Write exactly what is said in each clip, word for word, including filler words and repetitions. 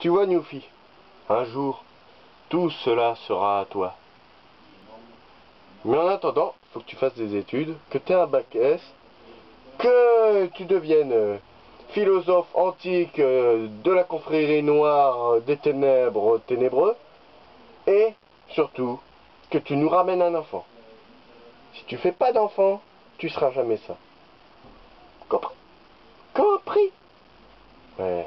Tu vois, Newfie, un jour, tout cela sera à toi. Mais en attendant, il faut que tu fasses des études, que tu aies un bac S, que tu deviennes euh, philosophe antique euh, de la confrérie noire euh, des ténèbres ténébreux, et surtout, que tu nous ramènes un enfant. Si tu fais pas d'enfant, tu seras jamais ça. Compris? Compris? Ouais.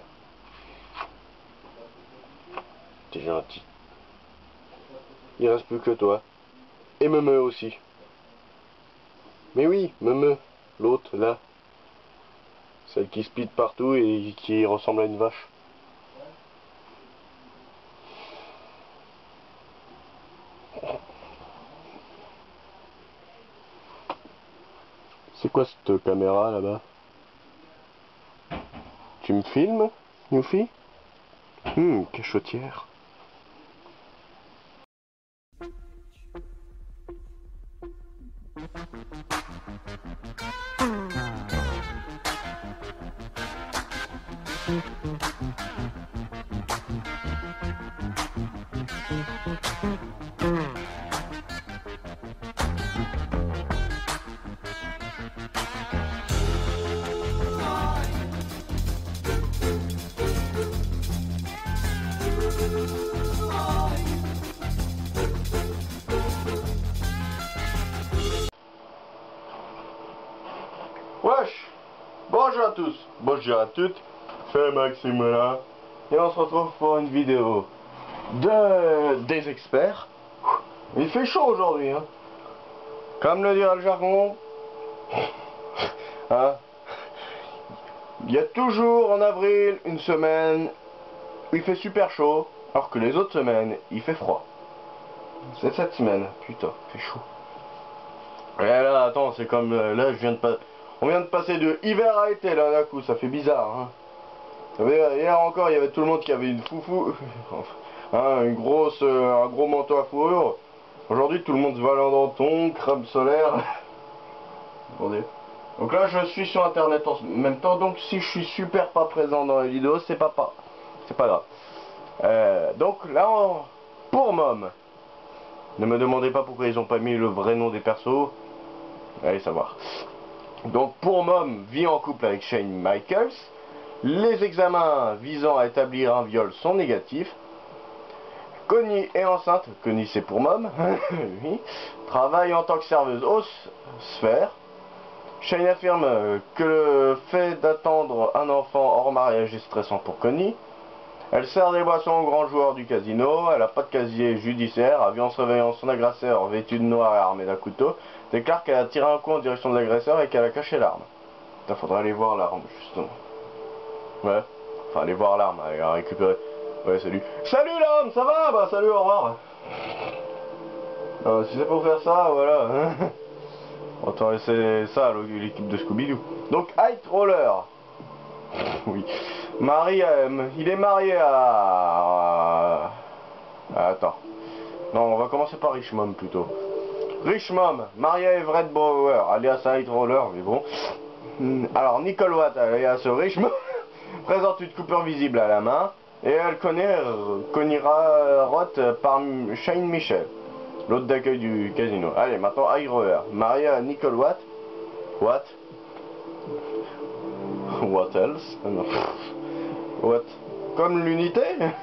T'es gentil. Il reste plus que toi. Et Meme aussi. Mais oui, Meme, l'autre, là. Celle qui speed partout et qui ressemble à une vache. C'est quoi cette caméra là-bas? Tu me filmes, Newfie? Hum, cachotière. Wesh! Bonjour à tous, bonjour à toutes, c'est Maxime là, et on se retrouve pour une vidéo de des experts. Il fait chaud aujourd'hui, hein. Comme le dirait le jargon, hein. Il y a toujours en avril une semaine où il fait super chaud, alors que les autres semaines, il fait froid. C'est cette semaine, putain, il fait chaud. Et là, attends, c'est comme, euh, là, je viens de pas... On vient de passer de hiver à été, là, d'un coup, ça fait bizarre, hein. Vous savez, hier encore, il y avait tout le monde qui avait une foufou, hein, une grosse, euh, un gros manteau à fourrure. Aujourd'hui, tout le monde se balade en tongs, crème solaire. Attendez. Donc là, je suis sur internet en même temps, donc si je suis super pas présent dans la vidéo, c'est pas pas. C'est pas grave. Euh, donc là, on... pour Mom, ne me demandez pas pourquoi ils ont pas mis le vrai nom des persos. Allez savoir. Donc pour Mom vit en couple avec Shane Michaels. Les examens visant à établir un viol sont négatifs. Connie est enceinte. Connie c'est pour Mom. Oui. Travaille en tant que serveuse aux sphères. Shane affirme que le fait d'attendre un enfant hors mariage est stressant pour Connie. Elle sert des boissons aux grands joueurs du casino, elle n'a pas de casier judiciaire, avion surveillant son agresseur vêtu de noir et armé d'un couteau, déclare qu'elle a tiré un coup en direction de l'agresseur et qu'elle a caché l'arme. Putain, faudrait aller voir l'arme, justement. Ouais, enfin aller voir l'arme, elle a récupéré. Ouais, salut. Salut l'homme, ça va? Bah salut, au revoir. Euh, si c'est pour faire ça, voilà. Autant laisser ça à l'équipe de Scooby-Doo. Donc, High Roller. Oui. Marie, euh, il est marié à... à... Attends. Non, on va commencer par Rich Mom plutôt. Rich Mom, marié à Everett Bauer, alias High Roller, mais bon. Alors, Nicole Watt, alias Rich Mom, présente une coupure visible à la main. Et elle connaît Connie Roth par Shane Michel, l'hôte d'accueil du casino. Allez, maintenant High Roller, marié à Nicole Watt. What? What else? Non. What? Comme l'unité.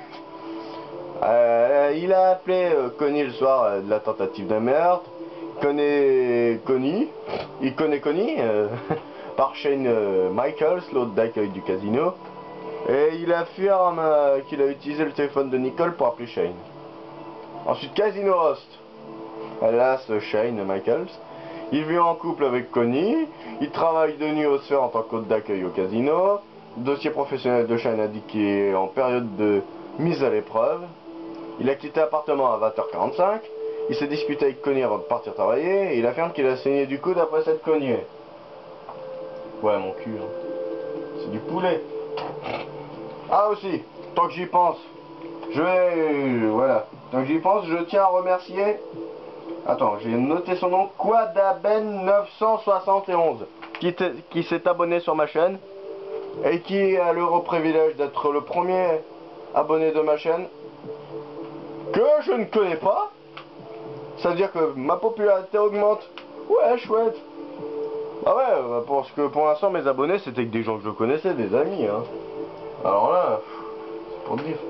euh, Il a appelé euh, Connie le soir euh, de la tentative de meurtre. Il connaît Connie. Il connaît Connie euh, par Shane euh, Michaels, l'hôte d'accueil du casino. Et il affirme euh, qu'il a utilisé le téléphone de Nicole pour appeler Shane. Ensuite, Casino Host. Alias Shane Michaels. Il vit en couple avec Connie. Il travaille de nuit au sphère en tant qu'hôte d'accueil au casino. Dossier professionnel de Shane indique qu'il est en période de mise à l'épreuve. Il a quitté l'appartement à vingt heures quarante-cinq. Il s'est disputé avec Connie avant de partir travailler. Et il affirme qu'il a saigné du coude après s'être cogné. Ouais, mon cul. Hein. C'est du poulet. Ah aussi, tant que j'y pense, je vais... Voilà. Tant que j'y pense, je tiens à remercier... Attends, j'ai noté son nom, Quadaben neuf cent soixante et onze, qui, qui s'est abonné sur ma chaîne et qui a l'heureux privilège d'être le premier abonnés de ma chaîne que je ne connais pas. Ça veut dire que ma popularité augmente. Ouais, chouette. Ah ouais, parce que pour l'instant mes abonnés c'était que des gens que je connaissais, des amis, hein. Alors là, c'est pour te dire.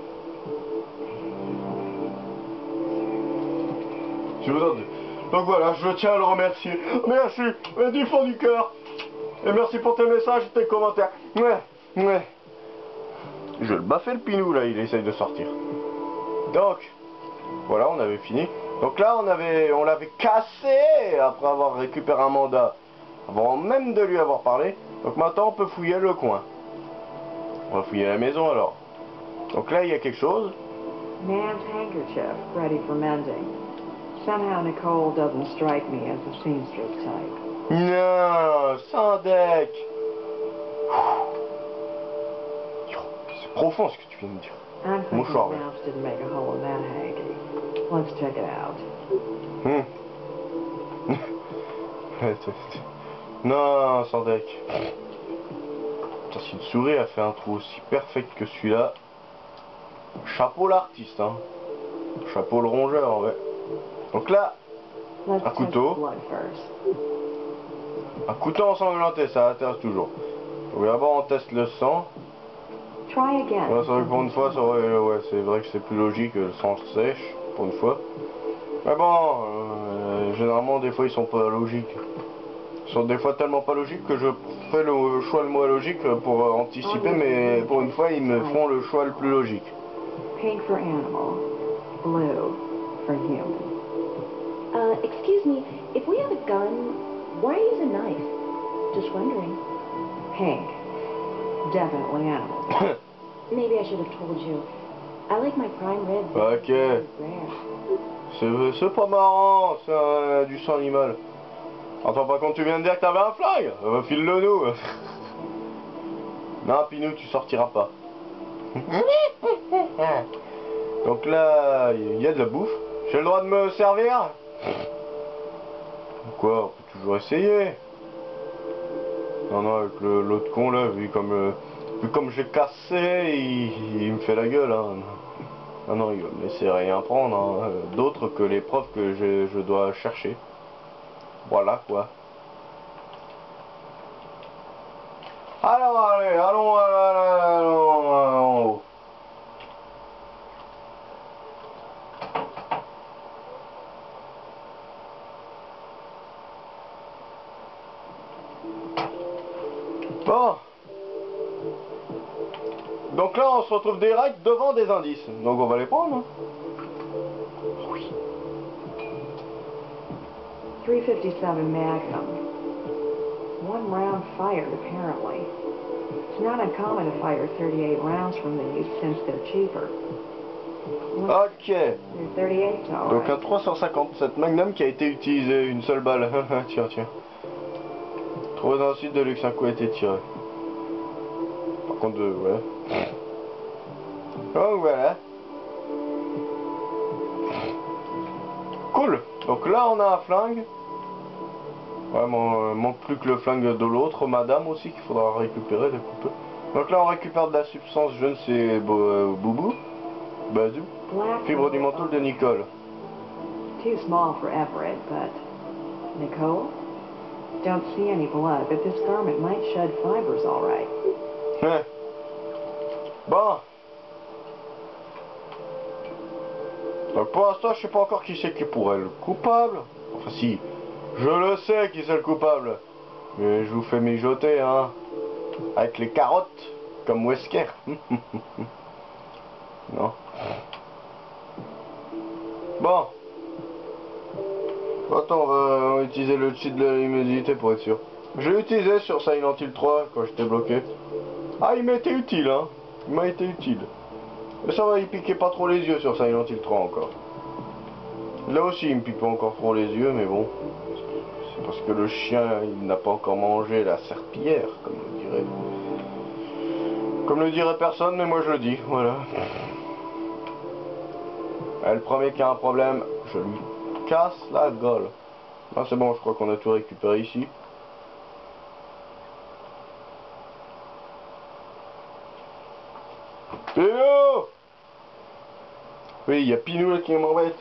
Je vous en dis. Donc voilà, je tiens à le remercier. Merci, du fond du cœur. Et merci pour tes messages et tes commentaires. Ouais, ouais. Je le baffais le pinou là, il essaye de sortir. Donc, voilà, on avait fini. Donc là, on avait, on l'avait cassé après avoir récupéré un mandat, avant même de lui avoir parlé. Donc maintenant, on peut fouiller le coin. On va fouiller la maison alors. Donc là, il y a quelque chose. Man's handkerchief, ready for mending. Somehow Nicole doesn't strike me as the seamstress type. Non, sans deck. C'est profond ce que tu viens de dire. I'm thinking Mouchoir. the mouse didn't make a hole in that hanky. Let's check it out. Hmm. Non, sans deck. Putain, si une souris a fait un trou aussi perfect que celui-là, chapeau l'artiste, hein. Chapeau le rongeur, ouais. Donc là, Let's un test couteau. the blood first. Un couteau ensanglanté, ça intéresse toujours. Donc d'abord on teste le sang. Try again. Ouais, c'est vrai que pour une fois, ça aurait- ouais, c'est vrai que c'est plus logique que le sang sèche, pour une fois. Mais bon, euh, généralement des fois ils sont pas logiques. Ils sont des fois tellement pas logiques que je fais le choix le moins logique pour euh, anticiper, mais pour une fois ils me font le choix le plus logique. Pink for animal, blue for human. Uh, excuse me, if we have a gun, why use a knife? Just wondering. Pink, definitely animal. Maybe I should have told you. I like my prime rib. Ok. Rare. C'est c'est pas marrant, c'est un- du sang animal. Attends, par contre, tu viens de dire que t'avais un flingue. Euh, File-le nous. Non, Pinou, tu sortiras pas. Donc là, il y a de la bouffe. J'ai le droit de me servir? Quoi, on peut toujours essayer. Non, non, avec l'autre con là, vu comme, euh, vu comme j'ai cassé, il, il me fait la gueule. Hein. Ah non, il va me laisser rien prendre, hein, d'autre que les preuves que je, je dois chercher. Voilà quoi. Alors allez, allons, allons, allons, allons. Bon. Donc là on se retrouve direct devant des indices. Donc on va les prendre. Hein. Oui. three fifty-seven Magnum. One round fired, apparently. It's not uncommon to fire thirty-eight rounds from these since they're cheaper. Ok. They're thirty-eight, all Donc un right. trois cent cinquante-sept Magnum qui a été utilisé, une seule balle. Tiens, tiens. Trouvé dans un site de luxe, un coup a été tiré. Par contre, euh, ouais. Donc voilà. Cool. Donc là, on a un flingue. Ouais, mon, manque plus que le flingue de l'autre, madame aussi, qu'il faudra récupérer dès qu'on peut. Donc là, on récupère de la substance, je ne sais, bo, euh, boubou. Bazou. Fibre du mental de Nicole. Too small for Everett, but Nicole? Don't see any blood, but this garment might shed fibers all right. Ouais. Bon. Donc pour l'instant, je sais pas encore qui c'est qui pourrait être le coupable. Enfin si, je le sais qui c'est le coupable. Mais je vous fais mijoter, hein. Avec les carottes, comme Wesker. Non. Bon. Attends, on va, on va utiliser le cheat de l'immunité pour être sûr. J'ai utilisé sur Silent Hill trois quand j'étais bloqué. Ah, il m'a été utile, hein. Il m'a été utile. Mais ça va, il piquait pas trop les yeux sur Silent Hill trois encore. Là aussi, il me pique pas encore trop les yeux, mais bon. C'est parce que le chien, il n'a pas encore mangé la serpillière, comme le dirait. Comme le dirait personne, mais moi je le dis, voilà. Et le premier qui a un problème, je lui casse la gueule. Ah, c'est bon, je crois qu'on a tout récupéré ici. Pinou! Oui, il y a Pinou là qui m'embête.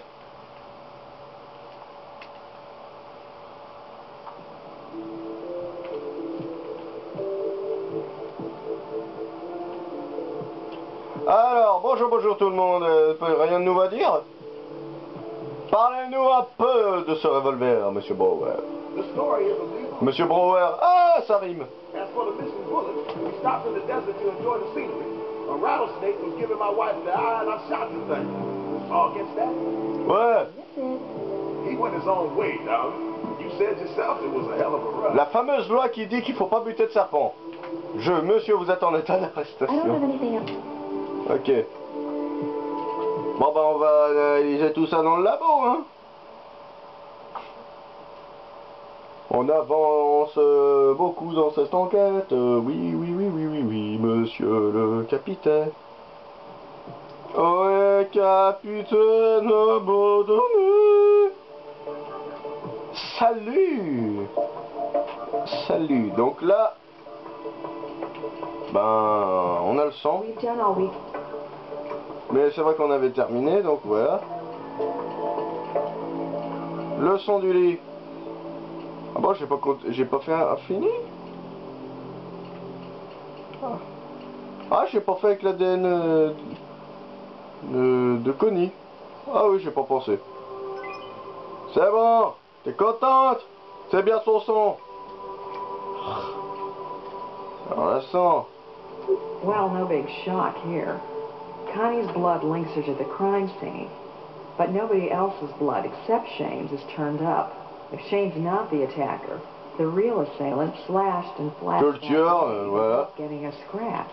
Alors, bonjour, bonjour tout le monde. Euh, rien de nouveau à dire? Parlez-nous un peu de ce revolver, Monsieur Brower. Monsieur Brower, ah, ça rime. As for the missing bullet, we stopped in the desert to enjoy the scenery. A rattlesnake was giving my wife the eye and I shot the thing. All against that? Ouais. He went his own way, dog. You said yourself it was a hell of a run. La fameuse loi qui dit qu'il faut pas buter de serpent. Je, monsieur, vous êtes en état I don't have d'arrestation. anything else. Ok. Bon bah on va analyser tout ça dans le labo, hein. On avance euh, beaucoup dans cette enquête. Euh, oui, oui, oui, oui, oui, oui, monsieur le capitaine. Oh, capitaine abandonné. Salut. Salut. Donc là, ben, on a le sang. We've done all we... Mais c'est vrai qu'on avait terminé, donc voilà. Le son du lit. Ah bon, j'ai pas compté- j'ai pas fait un, un fini. Ah, ah j'ai pas fait avec l'A D N euh, de, de Connie. Ah oui, j'ai pas pensé. C'est bon. T'es contente? C'est bien son son. Alors la sang. Well, no big shock here. Connie's blood links her to the crime scene, but nobody else's blood except Shane's is turned up. If Shane's not the attacker, the real assailant slashed and flashed Que le tueur, euh, voilà. getting us scrapped.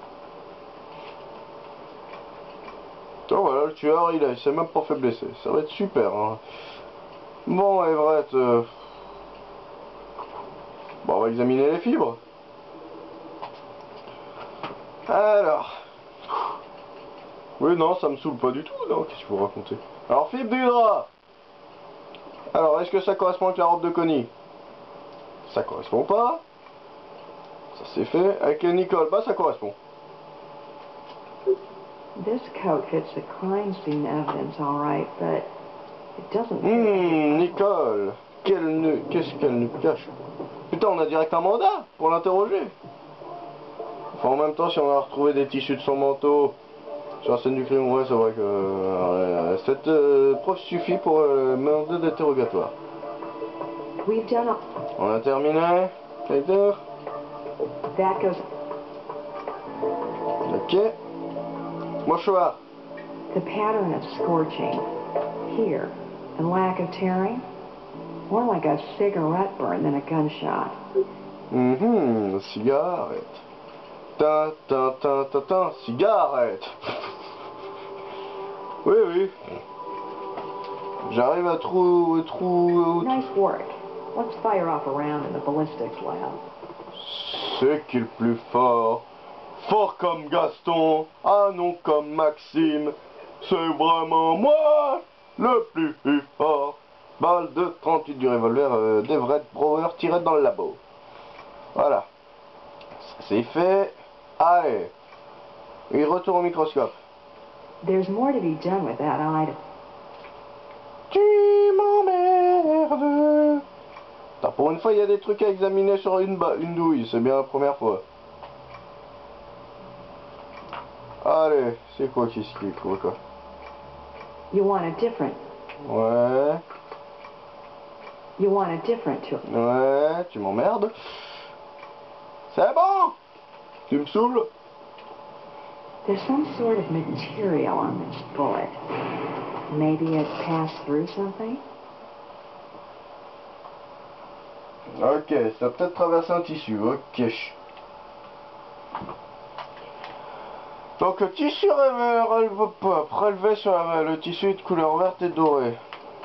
Donc voilà, le tueur, il, a- il s'est même pas fait blesser. Ça va être super, hein. Bon, Everett, euh... bon, on va examiner les fibres. Alors... Oui, non, ça me saoule pas du tout, non, qu'est-ce qu'il faut raconter? Alors, fibre du drap. Alors, est-ce que ça correspond avec la robe de Connie? Ça correspond pas. Ça c'est fait. Avec Nicole, bah ça correspond. This coat fits the crime scene evidence all right, but it doesn't fit. Hum, Nicole. Quelle ne... Qu'est-ce qu'elle nous cache? Putain, on a direct un mandat pour l'interroger. Enfin, en même temps, si on a retrouvé des tissus de son manteau sur la scène du crime, ouais, c'est vrai que euh, cette euh, preuve suffit pour le mandat d'interrogatoire. We've done all... On a terminé. Peter. That goes... Ok. Mouchoir. The pattern of scorching here and lack of tearing, more like a cigarette burn than a gunshot. Mhm, cigarette. Ta ta ta ta ta, cigarette. Oui, oui. J'arrive à trou... trou... Nice work. Let's fire off a round in the ballistics lab. C'est qui le plus fort? Fort comme Gaston, ah non comme Maxime. C'est vraiment moi le plus fort. Balle de trente-huit du revolver euh, d'Everett Brower tiré dans le labo. Voilà. Ça c'est fait. Allez. Il retourne au microscope. There's more to be done with that item. Tu m'emmerdes. Attends, pour une fois, il y a des trucs à examiner sur une, une douille. C'est bien la première fois. Allez, c'est quoi qui se quoi, quoi? You want a different... Ouais. You want a different tool. Ouais, tu m'emmerdes. C'est bon. Tu me saoules. There's some sort of material on this bullet. Maybe it passed through something? Ok, ça a peut-être traversé un tissu, ok. Donc le tissu prélevé sur la, le tissu de couleur verte et dorée.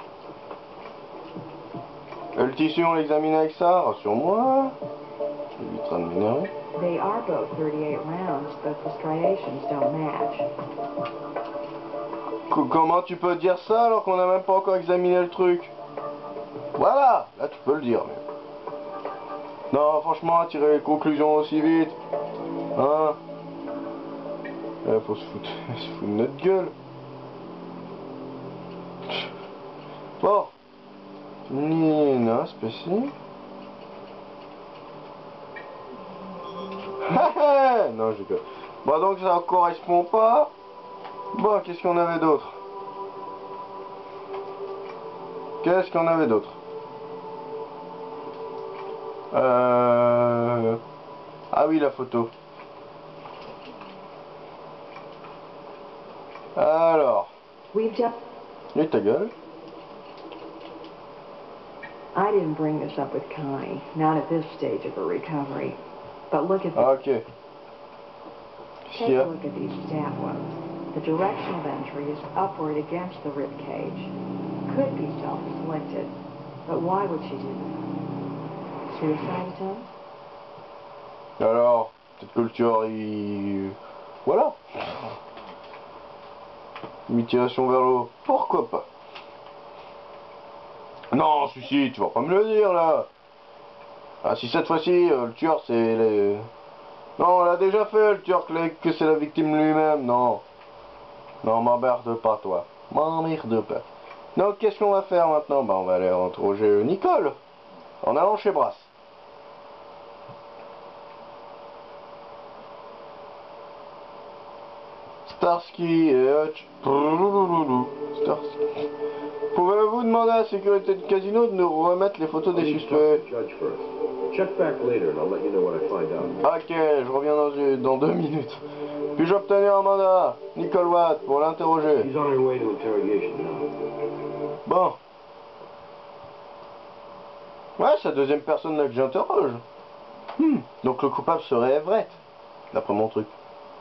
Et le tissu on l'examine avec ça, rassure-moi. Le vitrain de minerai. They are both thirty-eight rounds, but the striations don't match. C comment tu peux dire ça alors qu'on n'a même pas encore examiné le truc? Voilà, là tu peux le dire. Mais... Non, franchement, tirer les conclusions aussi vite. Hein? Eh, faut se foutre, se foutre de notre gueule. Bon. Nina, spécial. Non, je déconne. Bon, donc ça ne correspond pas. Bon, qu'est-ce qu'on avait d'autre? Qu'est-ce qu'on avait d'autre? Euh... Ah oui, la photo. Alors. We've just... Et ta gueule. I didn't bring this up with Connie, not at this stage of her recovery. But look at the... Ah, ok. Qu'est-ce Take qu'il y a a? look at these stab wounds. The direction of entry is upward against the rib cage. Could be self-inflicted, but why would she do that? Suicide attempt? Alors, peut-être que le tueur, il... Voilà. Mutilation vers le haut. Pourquoi pas? Non, suicide, tu vas pas me le dire, là. Ah, si cette fois-ci, euh, le tueur, c'est... Les... Non, on l'a déjà fait, le tueur, que, les- que c'est la victime lui-même. Non. Non, m'emmerde pas, toi. M'emmerde pas. Donc, qu'est-ce qu'on va faire maintenant? Bah, on va aller interroger Nicole. En allant chez Brass. Starsky et Hutch. Starsky. Pouvez-vous demander à la sécurité du casino de nous remettre les photos des suspects? Check back later and I'll let you know what I find out. Ok, je reviens dans, une- dans deux minutes. Puis-je obtenir un mandat, Nicole Watt, pour l'interroger? He's on her way to interrogation now. Bon. Ouais, c'est la deuxième personne là que j'interroge. Hmm. Donc le coupable serait Everett, d'après mon truc.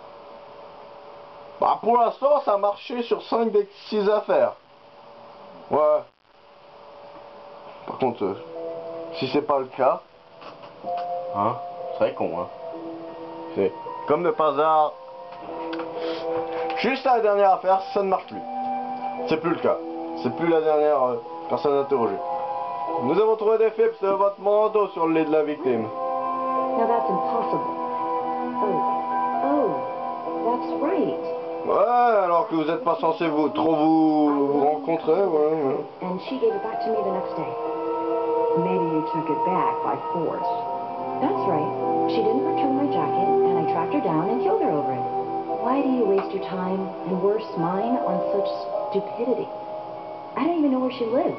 Bah pour l'instant, ça a marché sur cinq des six affaires. Ouais. Par contre, euh, si c'est pas le cas... Hein? C'est con, hein? C'est comme de par hasard. Juste à la dernière affaire, ça ne marche plus. C'est plus le cas. C'est plus la dernière euh, personne interrogée. Nous avons trouvé des fibres de votre manteau sur le lit de la victime. Now that's impossible. Oh, oh, that's right. Ouais, alors que vous n'êtes pas censé vous trop vous, vous rencontrer, ouais, ouais. And she gave it back to me the next day. Maybe you took it back by force. That's right. She didn't return my jacket, and I tracked her down and killed her over it. Why do you waste your time, and worse, mine, on such stupidity? I don't even know where she lived.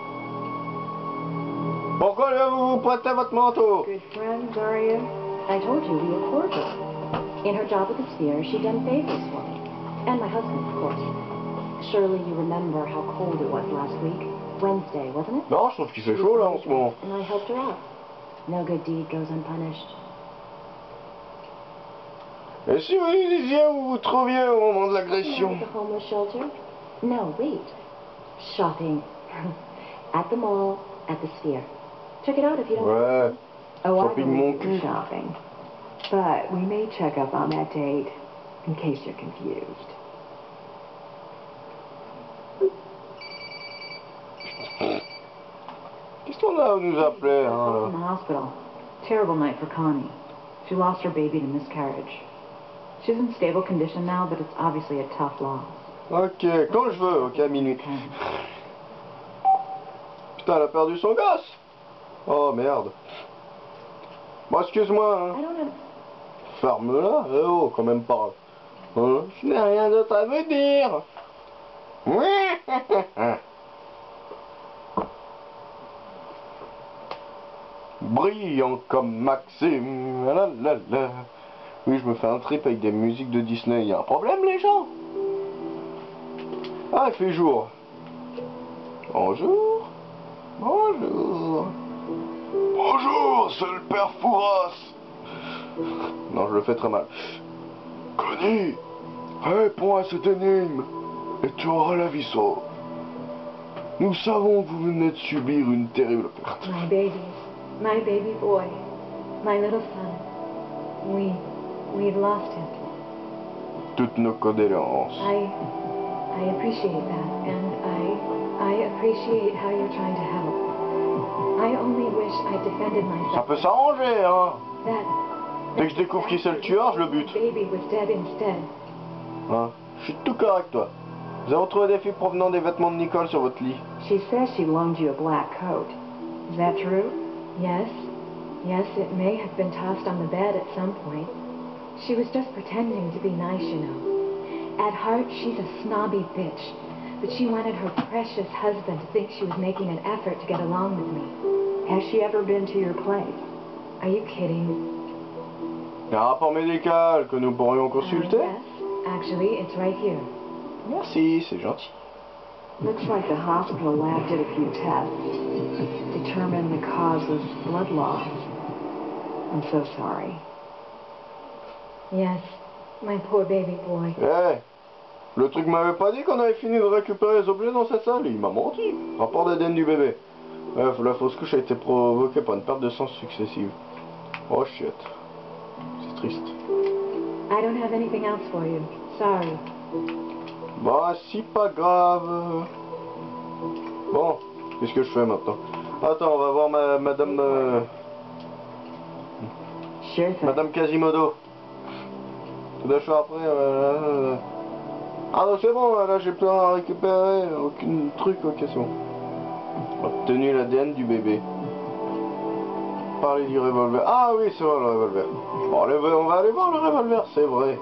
Pourquoi lui vous prêter votre manteau? Good friends, are you? I told you we were cordial. In her job at the Sphere, she'd done favors for me. And my husband, of course. Surely you remember how cold it was last week. Wednesday, wasn't it? Non, je trouve qu'il fait chaud là en ce moment. And I helped her out. No good deed goes unpunished. Et si vous lui disiez où vous vous trouviez au moment de Not l'agression? at the homeless shelter? No, wait. Shopping. At the mall, at the Sphere. Check it out if you don't. Ouais. Oh, I Shopping mon believe cul. in shopping. But we may check up on that date, in case you're confused. Qu'est-ce qu'on a à nous appeler, hein, From là? the hospital. Terrible night for Connie. She lost her baby to miscarriage. She's in stable condition now, but it's obviously a tough loss. Ok, quand je veux, ok, à minuit. Putain, elle a perdu son gosse. Oh, merde. Bon, excuse-moi, hein. I don't have... Ferme-la. Eh oh, quand même pas. Hein? Je n'ai rien d'autre à vous dire. Brillant comme Maxime. La, la, la. Oui, je me fais un trip avec des musiques de Disney. Il y a un problème, les gens? Ah, il fait jour. Bonjour. Bonjour. Bonjour, c'est le père Fouras. Non, je le fais très mal. Connie, réponds à cette énigme et tu auras la vie sauve. Nous savons que vous venez de subir une terrible perte. My baby, my baby boy, my little son. We, we've lost him. Toutes nos condoléances. I, I appreciate that, and I, I appreciate how you're trying to help. I only wish I defended Ça myself. peut s'arranger, hein. That, Dès que je découvre qui c'est le tueur, je le bute. baby was dead instead. Hein? Je suis tout correct, toi. Vous avez retrouvé des fibres provenant des vêtements de Nicole sur votre lit. She says she loaned you a black coat. Is that true? Yes. Yes, it may have been tossed on the bed at some point. She was just pretending to be nice, you know. At heart, she's a snobby bitch. But she wanted her precious husband to think she was making an effort to get along with me. Has she ever been to your place? Are you kidding? Il y a un rapport médical que nous pourrions consulter? Uh, yes. Actually, it's right here. Merci, c'est gentil. Looks like the hospital lab did a few tests. Determined the cause was blood loss. I'm so sorry. Yes, my poor baby boy. Eh, hey, le truc m'avait pas dit qu'on avait fini de récupérer les objets dans cette salle. Il m'a menti. Rapport d'A D N du bébé. Bref, la fausse couche a été provoquée par une perte de sang successive. Oh shit. C'est triste. I don't have anything else for you. Sorry. Bah, si pas grave. Bon, qu'est-ce que je fais maintenant? Attends, on va voir ma, madame... Euh, Sure thing. madame Quasimodo. Tout d'un choix après... Euh, euh, ah non, c'est bon, là j'ai plus rien à récupérer. Aucun truc, ok, c'est bon. Obtenu l'A D N du bébé. Parler du revolver. Ah oui, c'est vrai, le revolver. Bon, allez, on va aller voir le revolver, c'est vrai.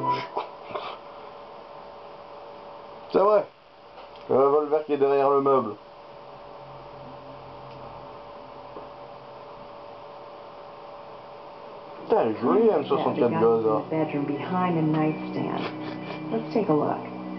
C'est vrai. Le revolver qui est derrière le meuble. Putain, elle est jolie, M soixante-quatre gauze. Hein. Bedroom behind a nightstand. Let's take a look.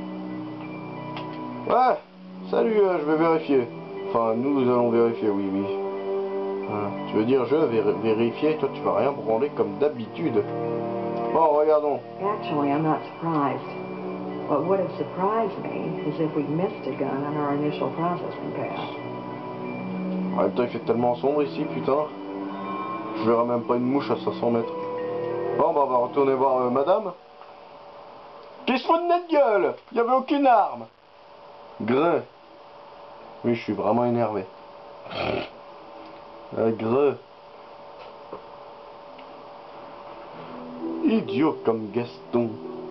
Ouais, salut, euh, je vais vérifier. Enfin, nous allons vérifier, oui, oui. Voilà. Tu veux dire, je vais vérifier, toi tu vas rien branler comme d'habitude. Bon, regardons. Actually, I'm not surprised. What would have surprised me is if we'd missed a gun on our initial processing pass. En même temps, il fait tellement sombre ici, putain. Je verrai même pas une mouche à cinq cents mètres. Bon, bah, on va retourner voir euh, madame. Qui se fout de notre gueule? Il n'y avait aucune arme. Greu. Oui, je suis vraiment énervé. Euh, greu. Idiot comme Gaston.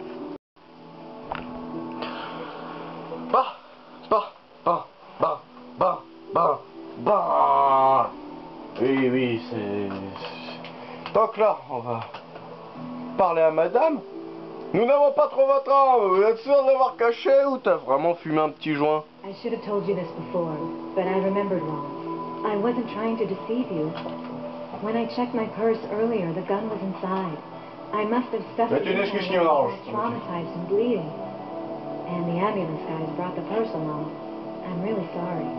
Bah, bah, bah, bah, bah, bah, bah. Oui, oui, c'est... Donc là, on va parler à madame. Nous n'avons pas trop votre âme. Vous êtes sûr de l'avoir caché ou t'as vraiment fumé un petit joint? I should have told you this before, but I remembered wrong. I wasn't trying to deceive you. When I checked my purse earlier, the gun was inside. I must have stuffed it in there when I was traumatized and bleeding. And the ambulance guys brought the purse along. I'm really sorry.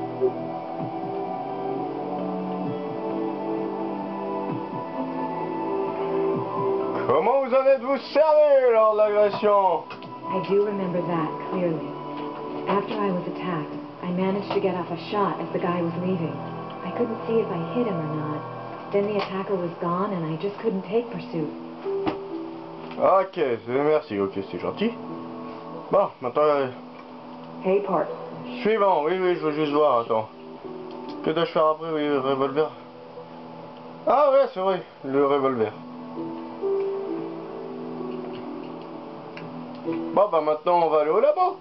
Comment vous en êtes-vous servi lors de l'agression? I do remember that clearly. After I was attacked, I managed to get off a shot as the guy was leaving. I couldn't see if I hit him or not. Then the attacker was gone and I just couldn't take pursuit. Ok, merci, ok, c'est gentil. Bon, maintenant... Euh, Hey, part. suivant, oui, oui, je veux juste voir, attends. Que dois-je faire après, oui, le revolver? Ah ouais, c'est vrai, le revolver. Bon, bah maintenant, on va aller au labo.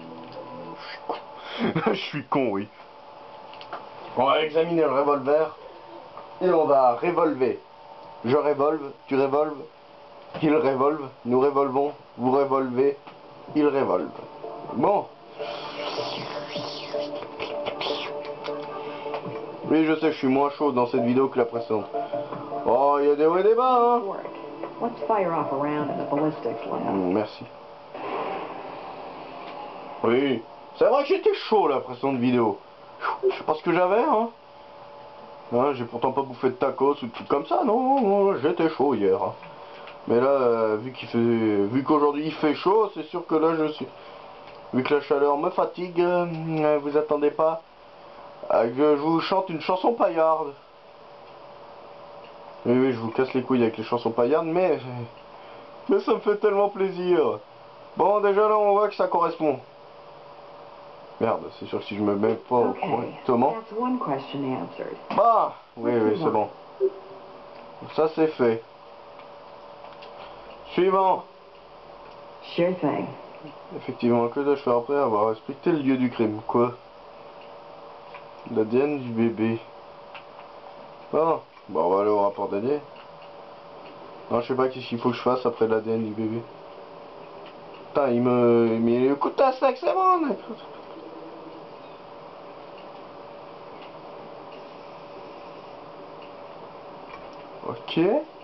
Je suis con, oui. On va examiner le revolver. Et on va revolver. Je revolve, tu revolves. Il revolve, nous revolvons, vous revolvez, il revolve. Bon. Oui, je sais, je suis moins chaud dans cette vidéo que la précédente. Oh, il y a des hauts et des bas, hein. Let's fire off a round in the ballistics lab. Mmh, merci. Oui, c'est vrai que j'étais chaud la précédente vidéo. Je sais pas ce que j'avais, hein. Hein, j'ai pourtant pas bouffé de tacos ou de trucs comme ça, non, non, j'étais chaud hier. Hein. Mais là, euh, vu qu'il fait, vu qu'aujourd'hui il fait chaud, c'est sûr que là je suis, vu que la chaleur me fatigue, euh, vous attendez pas à que je vous chante une chanson paillarde. Oui, oui, je vous casse les couilles avec les chansons paillardes, mais, mais ça me fait tellement plaisir. Bon, déjà là, on voit que ça correspond. Merde, c'est sûr que si je me mets pas Okay, correctement. that's one question answered. Bah, oui, oui, c'est bon. Ça c'est fait. Suivant. Sure thing. Effectivement, que dois-je faire après avoir respecté le lieu du crime? Quoi? L'A D N du bébé. Ah, bon, on va aller au rapport d'A D N. Non, je sais pas qu'est-ce qu'il faut que je fasse après l'A D N du bébé. Putain, il me... Mais écoute un sac, c'est bon. Ok.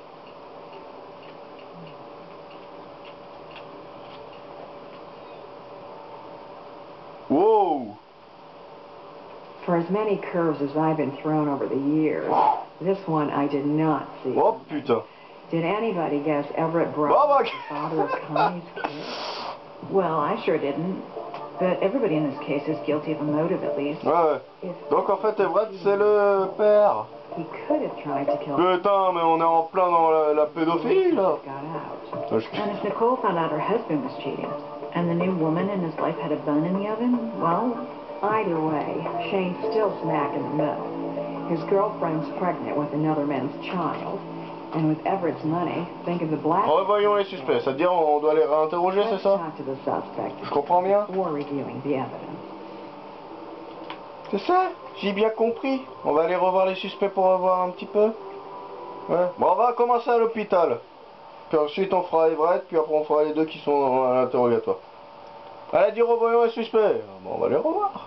Wow. For as many curves as I've been thrown over the years, this one I did not see. Oh putain. Did anybody guess Everett Brown Oh, was the father of Connie's kid? Well, I sure didn't. But everybody in this case is guilty of a motive, at least. Ouais. Donc en fait, Everett, c'est le père. He could have tried to kill. Putain, mais on est en plein dans la, la pédophilie, là. Got out. And if Nicole found out her husband was cheating, and the new woman in his life had a bun in the oven, well, either way, Shane's still smack in the middle. His girlfriend's pregnant with another man's child. And with Everett's money, think of the black... Revoyons les suspects, c'est-à-dire on doit les réinterroger, c'est ça? Talk to the suspect. Je comprends bien? Before reviewing the evidence. C'est ça? J'ai bien compris. On va aller revoir les suspects pour revoir un petit peu. Ouais. Bon, on va commencer à l'hôpital. Puis ensuite on fera Everett, puis après on fera les deux qui sont à l'interrogatoire. Elle a dit revoyons les suspects. Bon, on va les revoir.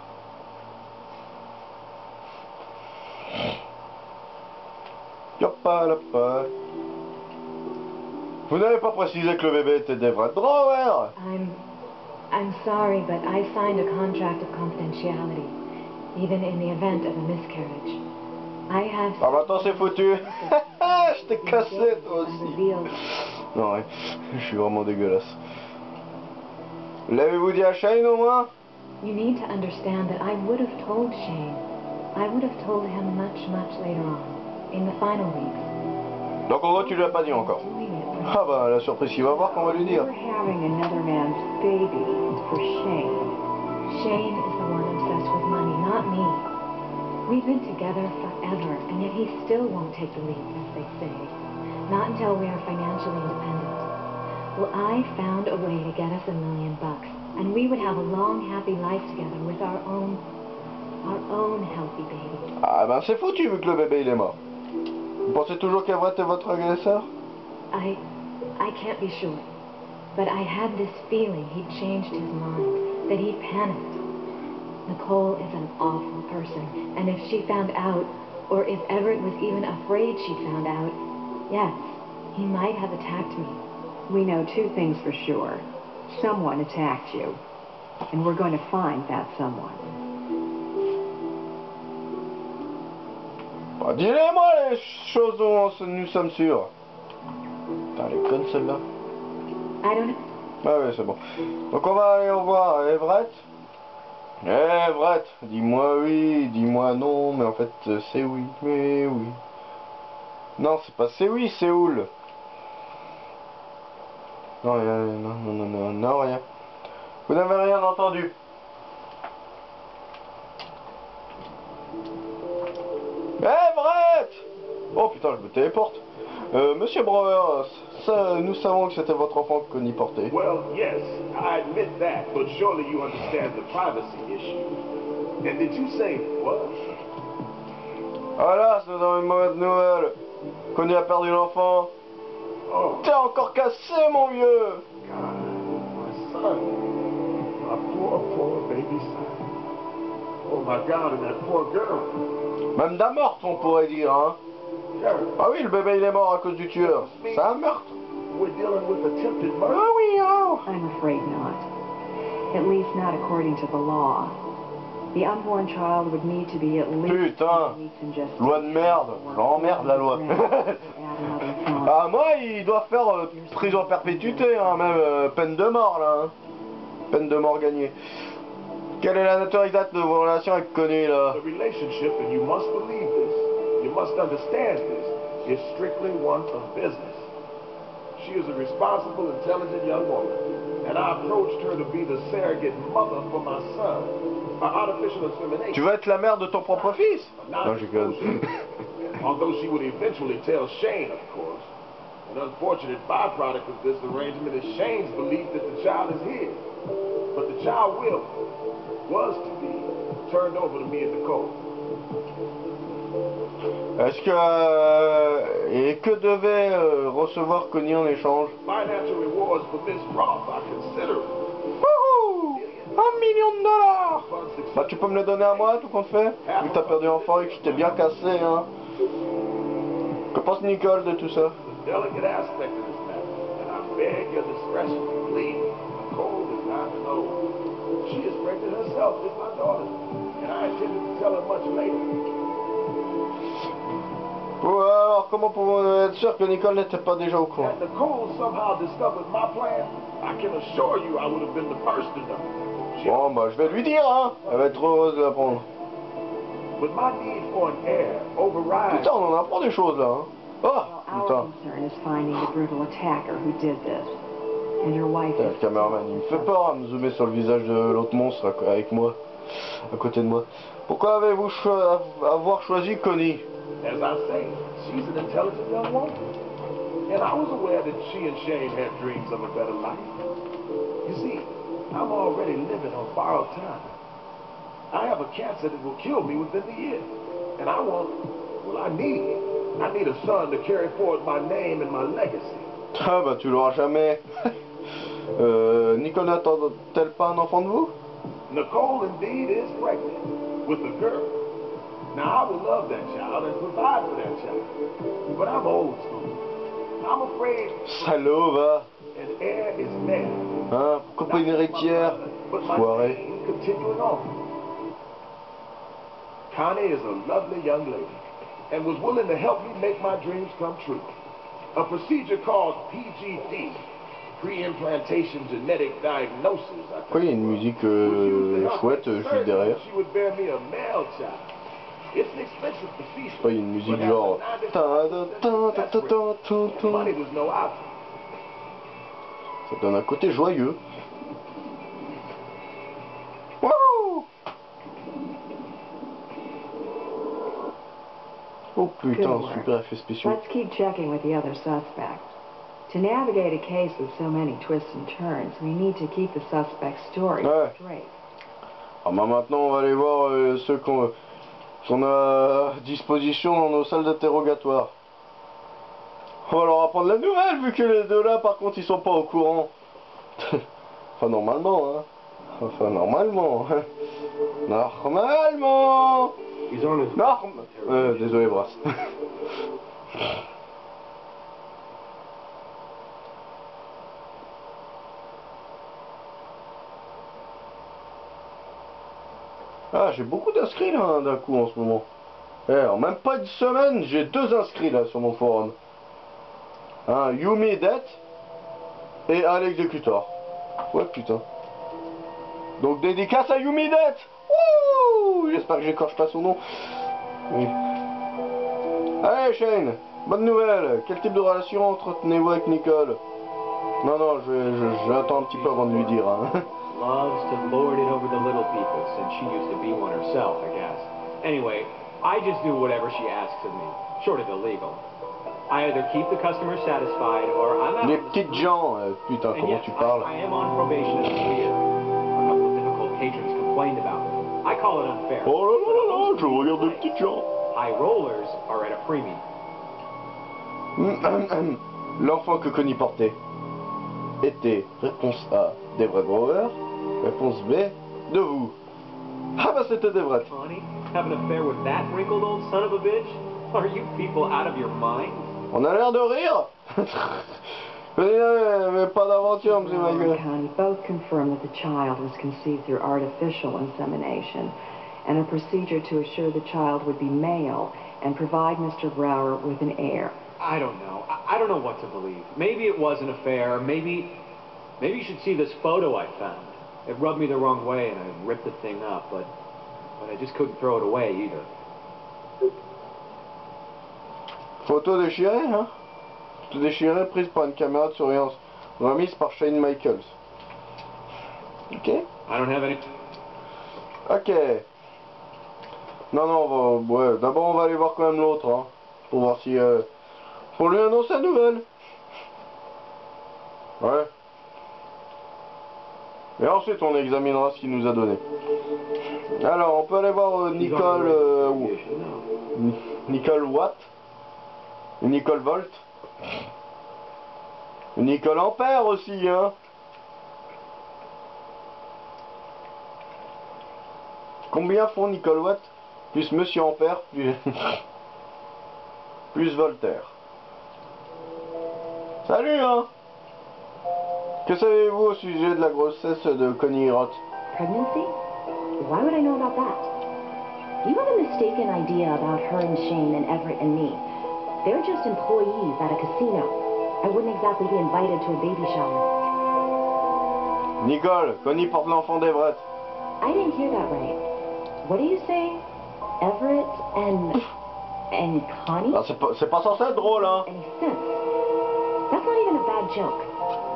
Yoppa, loppa. Vous n'avez pas précisé que le bébé était d'Everett Brower. I'm... I'm sorry, but I signed a contract of confidentiality, even in the event of a miscarriage. I have... Ah, maintenant c'est foutu. Je t'ai cassé, toi aussi. Non, ouais. Je suis vraiment dégueulasse. L'avez-vous dit à Shane au moins? You need to understand that I would have told Shane. I would have told him much, much later on, in the final weeks. Donc en gros tu lui as pas dit encore. Ah bah la surprise qu'il va voir qu'on va lui dire. You're having another man's baby for Shane. Shane is the one obsessed with money, not me. We've been together forever, and yet he still won't take the leap, as they say. Not until we are financially independent. Well, I found a way to get us a million bucks, and we would have a long, happy life together with our own, our own healthy baby. Ah ben c'est foutu vu que le bébé il est mort. Vous pensez toujours qu'Everett est votre agresseur? I, I can't be sure, but I had this feeling he'd changed his mind, that he'd panicked. Nicole is an awful person, and if she found out, or if Everett was even afraid she'd found out, yes, he might have attacked me. We know two things for sure. Someone attacked you, and we're going to find that someone. Bah, dis-les-moi les choses dont nous sommes sûrs. Putain, elle est conne celle-là. I don't know. Ah ouais, c'est bon. Donc on va aller revoir Everett. Everett, dis-moi oui, dis-moi non, mais en fait c'est oui, mais oui. Non, c'est pas c'est oui, c'est Séoul. Non, rien, non, non, non, non, non, rien. Vous n'avez rien entendu. Everett! Oh putain, je me téléporte. Euh, Monsieur Brower, ça, nous savons que c'était votre enfant qu'on y portait. Well, yes, I admit that, but surely you understand the privacy issue. And did you say what? Voilà, nous avons une mauvaise nouvelle. Qu'on y a perdu l'enfant. Oh, T'es encore cassé, mon vieux. God, my son. My poor, poor baby son. Oh my God, and that poor girl. Même d'un meurtre, on pourrait dire, hein. Sheriff, Ah oui, le bébé il est mort à cause du tueur. C'est un meurtre. we're dealing with attempted murder. Ah oui, hein. I'm afraid not. At least not according to the law. The unborn child would need to be at least Putain. weeks in gestation. Loi de merde. J'emmerde la loi. Ah moi, il doit faire euh, prison à perpétuité, hein, même euh, peine de mort là. Hein. Peine de mort gagnée. Quelle est la nature exacte de vos relations avec Connie là? The relationship, and you must believe this, you must understand this, is strictly one of business. She is a responsible, intelligent young woman, and I approached her to be the surrogate mother for my son. By artificial insemination. Tu veux être la mère de ton propre fils? Non, je déconne. Although she would eventually tell Shane, of course. An unfortunate byproduct of this arrangement is Shane's belief that the child is his. But the child will, was to be, turned over to me and Nicole. Est-ce que... Euh, et que devait euh, recevoir Connie en échange? Financial rewards for Miss Roth are considerable. Wouhou! Un million de dollars! Bah tu peux me le donner à moi, tout compte fait? Vu que t'as perdu enfant et que je t'ai bien cassé, hein. Que pense Nicole de tout ça? Delicate aspect of this matter, and I beg your discretion, please. Nicole does not know. She is pregnant herself with my daughter, and I intended to tell her much later. Ouais, alors comment pouvons-nous être sûrs que Nicole n'était pas déjà au courant? Had Nicole somehow discovered my plan, I can assure you I would have been the first to know. She Bon, bah je vais lui dire, hein. Elle va être heureuse de l'apprendre. But my need for an heir overrides. Putain, on en apprend des choses là, hein. Oh, Well, our putain. concern is finding the brutal attacker who did this. And your wife Putain, le is... caméraman, il me fait peur à me zoomer sur le visage de l'autre monstre à- avec moi, à côté de moi. Pourquoi avez-vous cho avoir choisi Connie? As I say, she's an intelligent young woman. And I was aware that she and Shane had dreams of a better life. You see, I'm already living on borrowed time. I have a cancer that will kill me within the year. And I want, well, I need, I need a son to carry forward my name and my legacy. Ah bah tu l'auras jamais. euh, Nicole n'attend-elle pas un enfant de vous? Nicole indeed is pregnant with a girl. Now I would love that child and provide for that child. But I'm old school. I'm afraid Salaud, va. an heir is male. Hein, pourquoi pas une héritière? Foiré. Continuing on. Connie is a lovely young lady and was willing to help me make my dreams come true. A procedure called P G D, Pre-Implantation Genetic Diagnosis. I Pourquoi il y a une musique euh, chouette euh, juste derrière? She would bear me a male child. It's an expensive procedure. Pas une musique genre... Money was no option. Ça donne un côté joyeux. Wouhou! Oh putain, Good super effets spéciaux. Let's keep checking with the other suspects. To navigate a case with so many twists and turns, we need to keep the suspect's story Ouais. straight. Alors bah, maintenant on va aller voir euh, ceux qu'on qu'on a à disposition dans nos salles d'interrogatoire. On va leur apprendre la nouvelle vu que les deux là par contre ils sont pas au courant. Enfin normalement hein. Enfin normalement. Normalement. Norm... Euh, désolé Brass. Ah, j'ai beaucoup d'inscrits là hein, d'un coup en ce moment. Eh, en même pas une semaine, j'ai deux inscrits là sur mon forum. Hein, Yumi Det et à l'exécuteur. Ouais putain. Donc dédicace à Yumi Det. Wouh! J'espère que j'écorche pas son nom. Oui. Allez Shane, bonne nouvelle. Quel type de relation entretenez-vous avec Nicole? Non non, je, je, j'attends un petit peu avant de lui dire. Hein. Loves to lord it over the little people, since she used to be one herself, I guess. Anyway, I just do whatever she asks of me, short of illegal. I either keep the customer satisfied, or I'm out. Les petites gens, euh, putain, And comment yes, tu parles? I, I am on probation as a leader. A couple of difficult patrons complained about me. I call it unfair. Oh là là là là, je regarde les petites gens. High rollers are at a premium. L'enfant que Connie portait était, réponse A, des vrais growers, réponse B, de vous. Ah bah c'était des vrais. Honey, have an affair with that wrinkled old son of a bitch? Are you people out of your mind? On a l'air de rire. Mais, mais pas d'aventure, monsieur Brower Michael. and Connie both confirmed that the child was conceived through artificial insemination, and a procedure to assure the child would be male and provide Mister Brower with an heir. I don't know. I, I don't know what to believe. Maybe it was an affair. Maybe, maybe you should see this photo I found. It rubbed me the wrong way, and I ripped the thing up. But, but I just couldn't throw it away either. Photo déchirée, hein? Photo déchirée prise par une caméra de surveillance, remise par Shane Michaels. Ok? I don't have any. Ok. Non, non, on va, ouais, d'abord on va aller voir quand même l'autre, hein, pour voir si, euh, pour lui annoncer la nouvelle. Ouais. Et ensuite, on examinera ce qu'il nous a donné. Alors, on peut aller voir euh, Nicole... Euh, Nicole Watt. Nicole Volt. Nicole Ampère aussi, hein. Combien font Nicole Watt plus Monsieur Ampère plus, plus Voltaire. Salut, hein. Que savez-vous au sujet de la grossesse de Connie Roth? Pregnancy? Why would I know about that? You have a mistaken idea about her and Shane and Everett and me. They're just employees at a casino. I wouldn't exactly be invited to a baby shower. Nicole, Connie porte l'enfant d'Everett. I didn't hear that right. What do you say? Everett and... and Connie? Ah, c'est pas, c'est pas censé être drôle, hein. Any sense? That's not even a bad joke.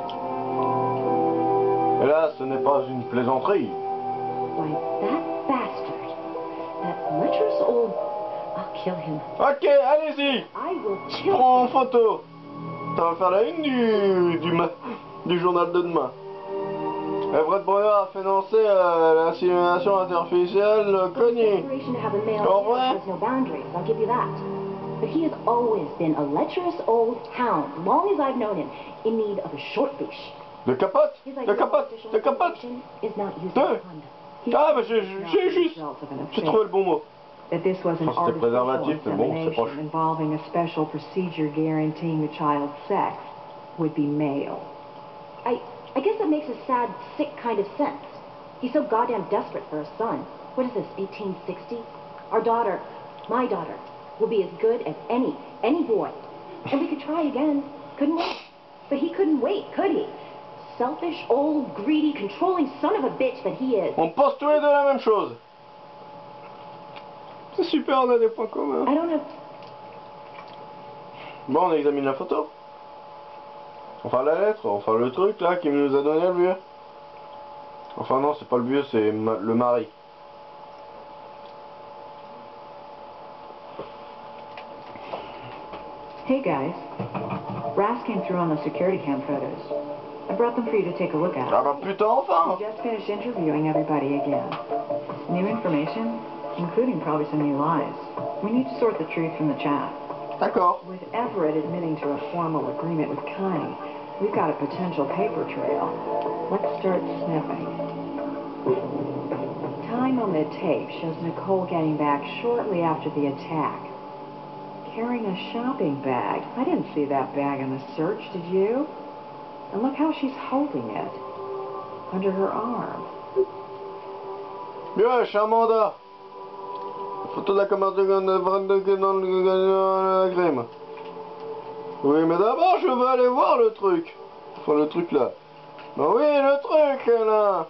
Et là, ce n'est pas une plaisanterie. Why, that bastard, that lecherous old... I'll kill him. Ok, allez-y. I will kill Prends en him. photo. Ça va faire la une du, du, ma- du journal de demain. Everett Breuer a financé euh, la simulation artificielle de Connie. Desperation to have a male Oh, heir ouais. has no boundaries, I'll give you that. But he has always been a lecherous old hound, long as I've known him, in need of a short leash. De capote, His de idea of capote, official de capote. information is not using Deux. conduct. Ah, bah j'ai j'ai juste, Result of an j'ai affair. trouvé le bon mot. That this was an Oh, c'était préservatif, artificial mais bon, c'est insemination proche. involving a special procedure guaranteeing the child's sex would be male. I, I guess that makes a sad, sick kind of sense. He's so goddamn desperate for a son. What is this, eighteen sixty? Our daughter, my daughter, will be as good as any, any boy. And we could try again, couldn't we? But he couldn't wait, could he? Selfish, old, greedy, controlling son of a bitch that he is. On pense tous les deux la même chose. C'est super, on a des points communs. I don't have... Bon, on examine la photo. Enfin la lettre, enfin le truc là qu'il nous a donné le vieux. Enfin non, c'est pas le vieux, c'est ma- le mari. Hey guys, Ras came through on the security cam photos. I brought them for you to take a look at. Ah bah putain, enfin. We just finished interviewing everybody again. New information, including probably some new lies. We need to sort the truth from the chat. D'accord. With Everett admitting to a formal agreement with Connie, we've got a potential paper trail. Let's start sniffing. Time on the tape shows Nicole getting back shortly after the attack. Carrying a shopping bag. I didn't see that bag in the search, did you? And look how she's holding it. Under her arm. Bien, je suis un mandat. Photo de la commande de dans le crime. Oui, mais d'abord, je veux aller voir le truc. Enfin, le truc là. Ben oui, le truc là.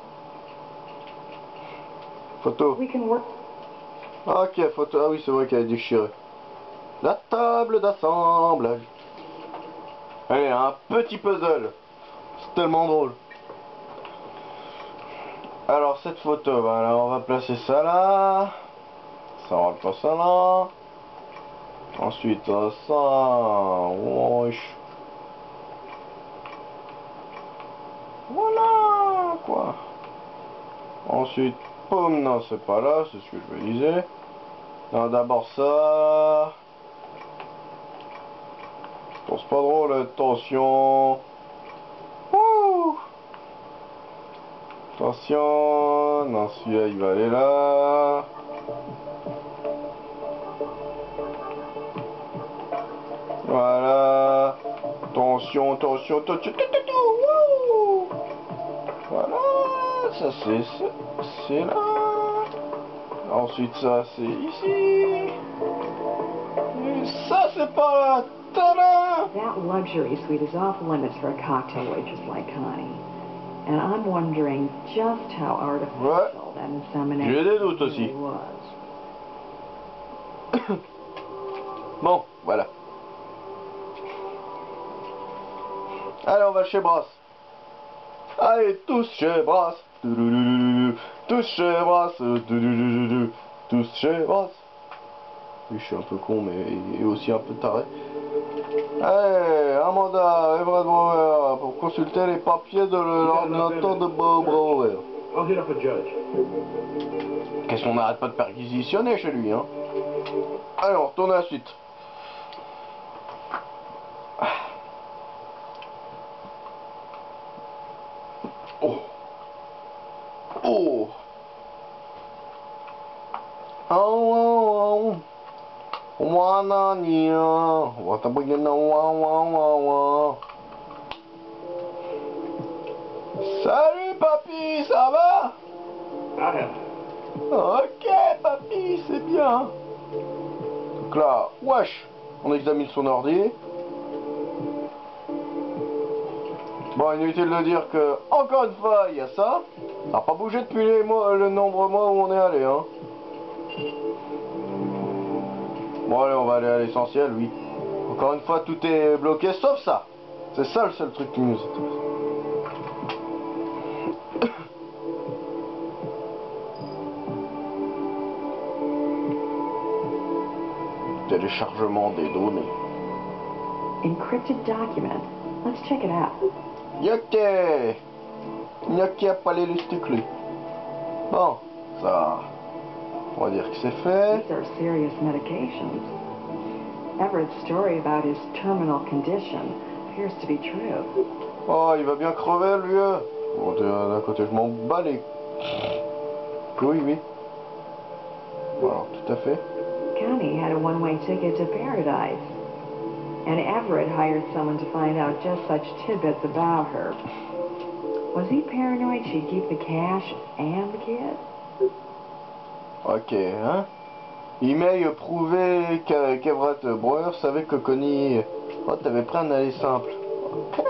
Photo. We can work. Ok, photo. Ah oui, c'est vrai qu'elle est déchirée. La table d'assemblage. Allez, un petit puzzle. C'est tellement drôle. Alors, cette photo, voilà, on va placer ça là. Ça, on va le placer là. Ensuite, ça. Wesh. Voilà, quoi. Ensuite, poum, non, c'est pas là, c'est ce que je me disais. Non, d'abord ça. Bon, c'est pas drôle, attention. Ouh. Attention. Non, celui-là, il va aller là. Voilà. Attention, attention, attention. Wouh. Voilà. Ça, c'est c'est là. Ensuite, ça, c'est ici. Et ça, c'est par là. Ta-da! That luxury suite is off limits for a cocktail waitress like Connie. And I'm wondering just how artificial that insemination J'ai des doutes aussi. really was. Bon, voilà. Allez, on va chez Brass. Allez, tous chez Brass. Tous chez Brass. Tous chez Brass. Oui, je suis un peu con, mais et aussi un peu taré. Hey, un mandat, Everett Brower, pour consulter les papiers de l'ordinateur de Bob Brower. I'll hit up a judge. Qu'est-ce qu'on n'arrête pas de perquisitionner chez lui, hein? Allez, on retourne à la suite. Oh. Oh. Oh, oh, oh. Wanania. What a big no wow wow wow wow. Salut papy, ça va? I have. Ok papy, c'est bien. Donc là, wesh, on examine son ordi. Bon, inutile de dire que, encore une fois, il y a ça. Ça n'a pas bougé depuis les mois, le nombre de mois où on est allé, hein. Bon, allez, on va aller à l'essentiel, oui. Encore une fois, tout est bloqué, sauf ça. C'est ça le seul truc qui nous intéresse. Téléchargement des données. Encrypted document. Let's check it out. Yoké! Yoké a pas les lusticlés. Bon, ça. On va dire que c'est fait. These are serious medications. Everett's story about his terminal condition appears to be true. Oh, il va bien crever, lui. Bon, d'un côté, je m'en bats les... Oui, oui. Alors, tout à fait. Connie had a one-way ticket to paradise. And Everett hired someone to find out just such tidbits about her. Was he paranoid she'd keep the cash and the kid? Ok, hein. Email prouvait qu'Everett Brower savait que Connie... Oh, t'avais pris un aller simple. Ok.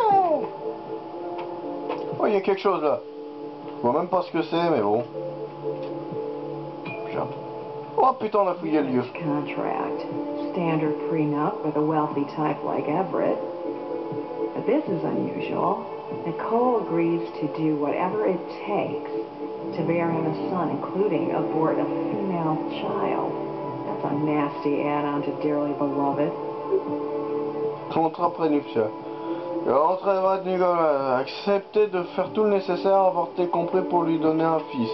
Oh, il y a quelque chose là. Je vois même pas ce que c'est, mais bon. Putain. Oh putain, on a fouillé le lieu. Contract. Standard prenup with a wealthy type like Everett. But this is unusual. Nicole agrees to do whatever it takes to bear him a son, including abort a female child. That's a nasty add-on to Dearly Beloved. Contrat prénuptial. Entre Everett Nicolas, accepter de faire tout le nécessaire à avorter compris pour lui donner un fils.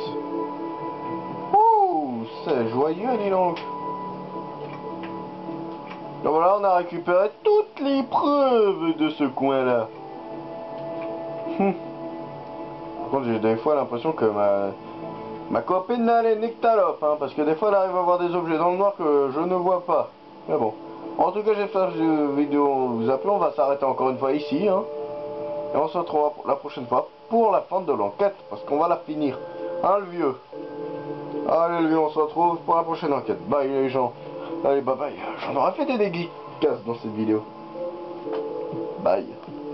Ouh, c'est joyeux, dis donc. Donc voilà, on a récupéré toutes les preuves de ce coin-là. Hum. Par contre, j'ai des fois l'impression que ma, ma copine là, elle est nictalope, hein, parce que des fois, elle arrive à voir des objets dans le noir que je ne vois pas. Mais bon. En tout cas, j'espère que cette vidéo vous a plu. On va s'arrêter encore une fois ici, hein. Et on se retrouvera la prochaine fois pour la fin de l'enquête, parce qu'on va la finir. Hein, le vieux? Allez, le vieux, on se retrouve pour la prochaine enquête. Bye, les gens. Allez, bye bye. J'en aurais fait des dédicaces dans cette vidéo. Bye.